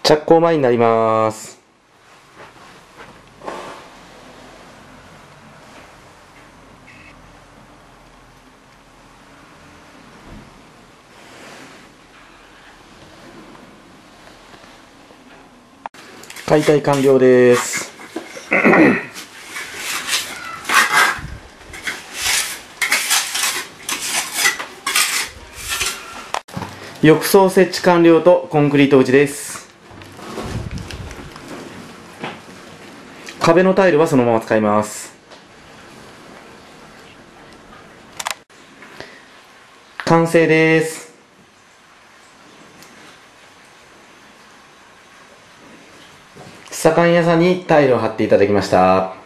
着工前になります。解体完了です。浴槽設置完了とコンクリート打ちです。壁のタイルはそのまま使います。完成です。左官屋さんにタイルを貼っていただきました。